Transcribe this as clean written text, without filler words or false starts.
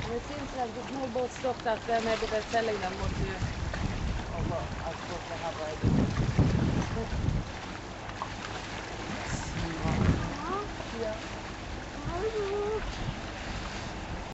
And it seems like there's no boat stopped up there. Maybe they're selling them more to you.